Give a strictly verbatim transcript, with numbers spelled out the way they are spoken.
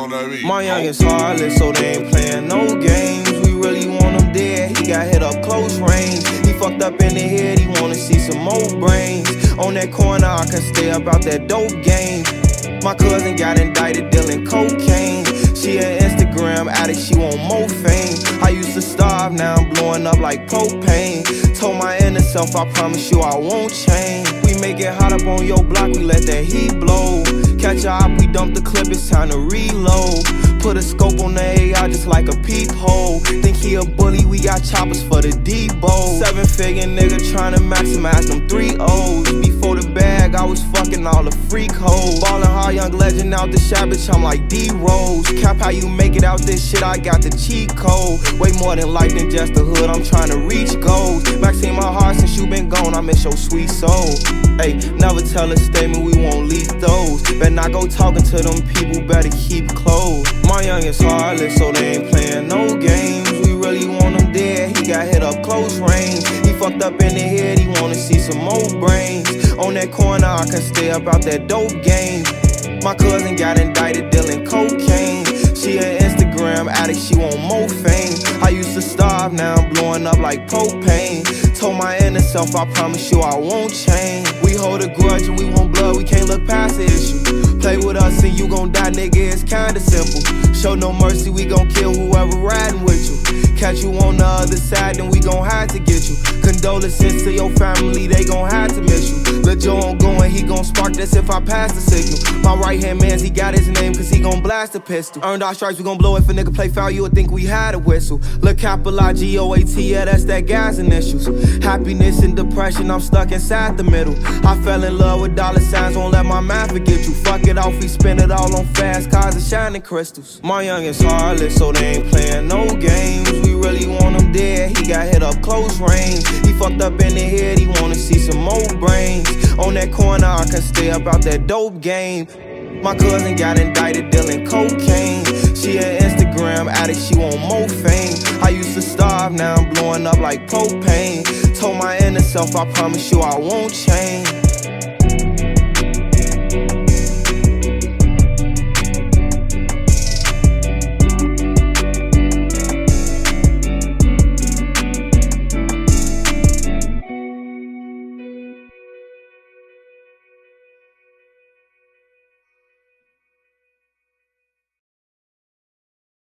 on that beat. My youngest heartless, so they ain't playing no games. We really want him dead, he got hit up close range. He fucked up in the head, he wanna see some more brains. On that corner, I can stay about that dope game. My cousin got indicted dealing cocaine. She an Instagram addict, she want more fame. I used to starve, now I'm blowing up like propane. Told my inner self, I promise you I won't change. We make it hot up on your block, we let that heat blow. Catch a op, we dump the clip, it's time to reload. Put a scope on the A I just like a peephole. Think he a bully, we got choppers for the Debo. Seven figure nigga tryna maximize them three O's. Before the bag, I was fucking all the freak hoes. Ballin' hard, young legend out the shop, bitch, I'm like D-Rose. Cap how you make it out this shit, I got the cheat code. Way more than life than just the hood, I'm tryna reach goals. Maxine my heart since you been gone, I miss your sweet soul. Hey, never tell a statement, we won't leak those. Better not go talking to them people, better keep close. My youngest heartless, so they ain't playing no games. We really want him dead, he got hit up close range. He fucked up in the head, he wanna see some more brains. On that corner, I can stay about that dope game. My cousin got indicted dealing cocaine. She an Instagram addict, she want more fame. I used to starve, now I'm blowing up like propane. Told my inner self, I promise you I won't change. We hold a grudge and we want blood, we can't look past the issue. Play with us and you gon' die, nigga, it's kinda simple. Show no mercy, we gon' kill whoever riding with you. Catch you on the other side, then we gon' have to get you. Condolences to your family, they gon' have to miss you. Lil' Joe on going, he gon' spark this if I pass the signal. My right hand mans, he got his name cause he gon' blast a pistol. Earned our stripes, we gon' blow if a nigga play foul, you would think we had a whistle. Look, capital I G O A T, yeah, that's that gas initials. Happiness and depression, I'm stuck inside the middle. I fell in love with dollar signs, won't let my mind forget you. Fuck it off, we spend it all on fast cars and shining crystals. My youngest heartless, so they ain't playing no games. We really want him dead, he got hit up close range. He fucked up in the head, he wanna see some more brains. On that corner, I can stay about that dope game. My cousin got indicted dealing cocaine. She an Instagram addict, she want more fame. I used to starve, now I'm blowing up like propane. Told my inner self, I promise you I won't change.